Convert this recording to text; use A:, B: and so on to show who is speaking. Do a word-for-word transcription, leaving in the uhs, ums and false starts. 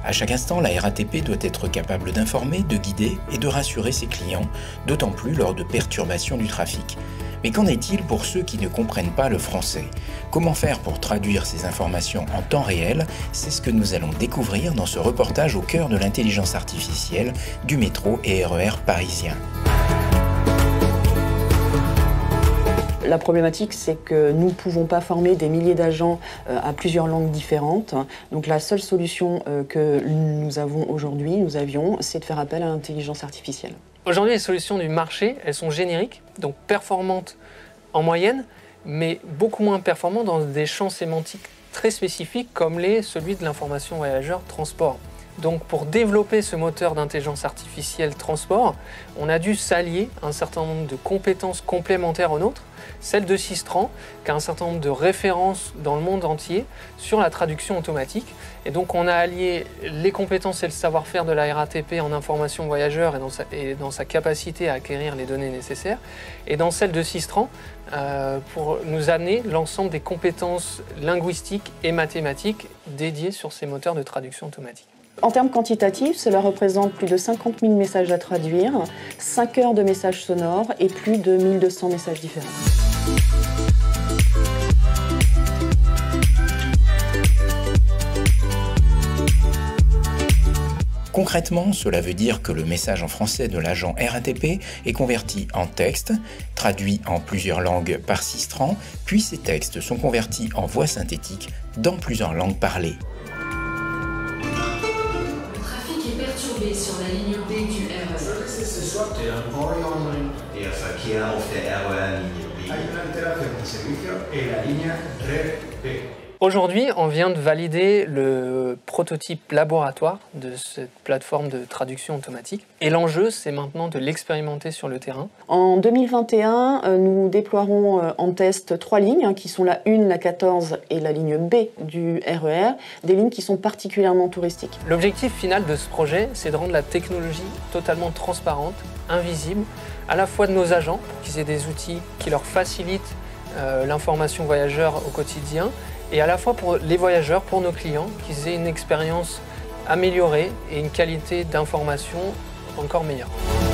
A: À chaque instant, la R A T P doit être capable d'informer, de guider et de rassurer ses clients, d'autant plus lors de perturbations du trafic. Mais qu'en est-il pour ceux qui ne comprennent pas le français? Comment faire pour traduire ces informations en temps réel? C'est ce que nous allons découvrir dans ce reportage au cœur de l'intelligence artificielle du métro et R E R parisien.
B: La problématique, c'est que nous ne pouvons pas former des milliers d'agents à plusieurs langues différentes. Donc la seule solution que nous avons aujourd'hui, nous avions, c'est de faire appel à l'intelligence artificielle.
C: Aujourd'hui, les solutions du marché, elles sont génériques, donc performantes en moyenne, mais beaucoup moins performantes dans des champs sémantiques très spécifiques comme l'est celui de l'information voyageur transport. Donc pour développer ce moteur d'intelligence artificielle transport, on a dû s'allier un certain nombre de compétences complémentaires aux nôtres, celle de Sistran, qui a un certain nombre de références dans le monde entier sur la traduction automatique. Et donc on a allié les compétences et le savoir-faire de la R A T P en information voyageur et dans sa, et dans sa capacité à acquérir les données nécessaires, et dans celle de Sistran euh, pour nous amener l'ensemble des compétences linguistiques et mathématiques dédiées sur ces moteurs de traduction automatique.
B: En termes quantitatifs, cela représente plus de cinquante mille messages à traduire, cinq heures de messages sonores et plus de mille deux cents messages différents.
A: Concrètement, cela veut dire que le message en français de l'agent R A T P est converti en texte, traduit en plusieurs langues par Sistran, puis ces textes sont convertis en voix synthétique dans plusieurs langues parlées.
D: Sur la ligne B du R E R.
E: Et el verkehr auf der R E R-Linie B.
D: Hay una alteración de servicio en la línea R E R B.
C: Aujourd'hui, on vient de valider le prototype laboratoire de cette plateforme de traduction automatique. Et l'enjeu, c'est maintenant de l'expérimenter sur le terrain.
B: En deux mille vingt et un, nous déploierons en test trois lignes, qui sont la une, la quatorze et la ligne B du R E R, des lignes qui sont particulièrement touristiques.
C: L'objectif final de ce projet, c'est de rendre la technologie totalement transparente, invisible, à la fois de nos agents, pour qu'ils aient des outils qui leur facilitent euh, l'information voyageur au quotidien, et à la fois pour les voyageurs, pour nos clients, qu'ils aient une expérience améliorée et une qualité d'information encore meilleure.